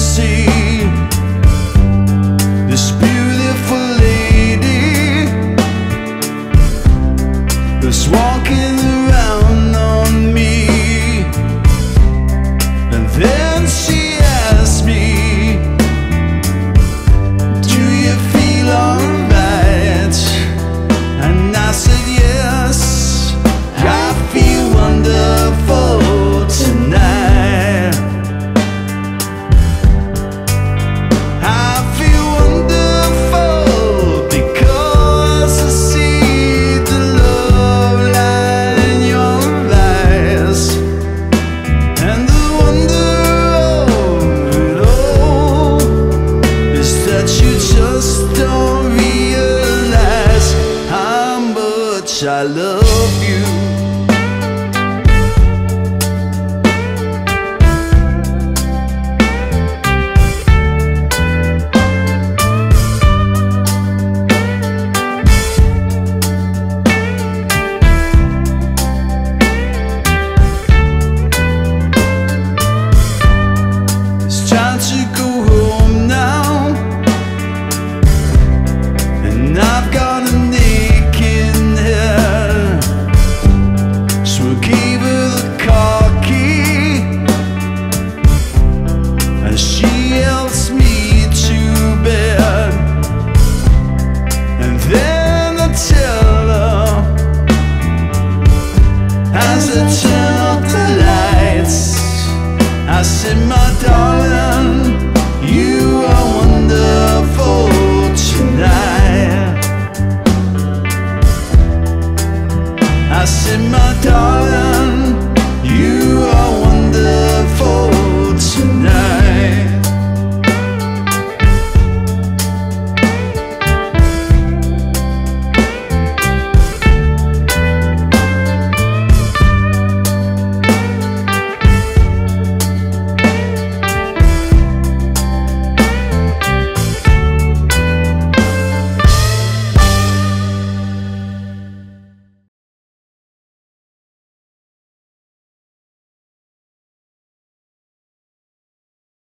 see this beautiful lady that's walking around on me. And then she asked me, do you feel alright? And I said yes, I feel wonderful tonight. I feel wonderful because I see the love light in your eyes. And the wonder of it all is that you just don't realize how much I love you. It's time to go home now, and I've got a naked head. So I gave her the car key, and she helps me to bed. And then I tell her, as I turn up the lights, I said, my darling, you are wonderful tonight. I said, my darling,